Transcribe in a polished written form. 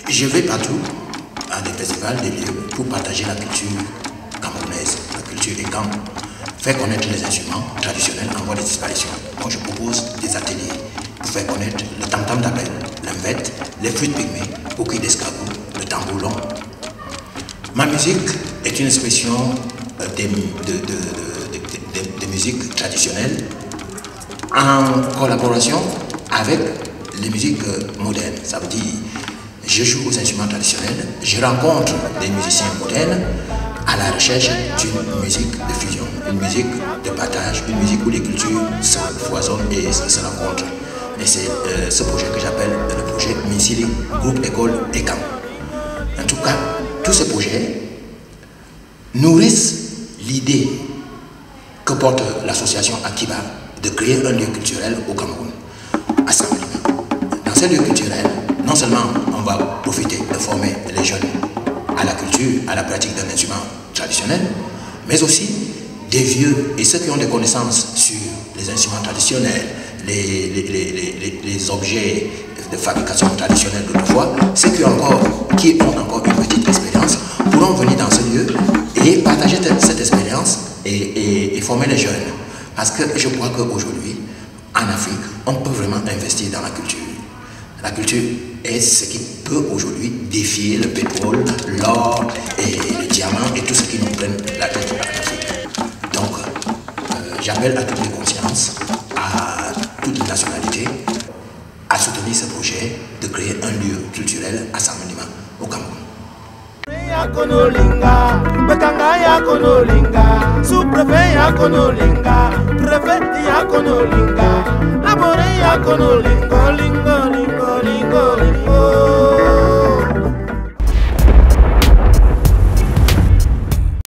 Je vais partout, à des festivals, des lieux, pour partager la culture camerounaise, la culture des camps, faire connaître les instruments traditionnels en voie de disparition. Donc je propose des ateliers pour faire connaître le tam-tam d'Abel, l'embête, les flûtes pygmées, coquilles d'escargot, le tambour long. Ma musique est une expression de musique traditionnelle en collaboration avec les musiques modernes. Ça veut dire, je joue aux instruments traditionnels, je rencontre des musiciens modernes à la recherche d'une musique de fusion, une musique de partage, une musique où les cultures se foisonnent et se rencontrent. Et c'est ce projet que j'appelle le projet Minsili, groupe école et camp. En tout cas, tous ces projets nourrissent l'idée que porte l'association Akiba de créer un lieu culturel au Cameroun, à Saint-Denis. Dans ces lieux culturels, non seulement on va profiter de former les jeunes à la culture, à la pratique d'un instrument traditionnel, mais aussi des vieux et ceux qui ont des connaissances sur les instruments traditionnels, les objets de fabrication traditionnelle d'autrefois, ceux qui ont encore une petite expérience pourront venir dans ce lieu et partager cette expérience et former les jeunes. Parce que je crois qu'aujourd'hui, en Afrique, on peut vraiment investir dans la culture. La culture est ce qui peut aujourd'hui défier le pétrole, l'or et le diamant et tout ce qui nous prenne la tête en Afrique. Donc, j'appelle à toutes les consciences, à toutes les nationalités, à soutenir ce projet de créer un lieu culturel à Saint-Denis au Cameroun. Yakonolinga, Bekanga Yakonolinga, sous-préfet Yakonolinga, préfet Yakonolinga, Labore Yakonolinga.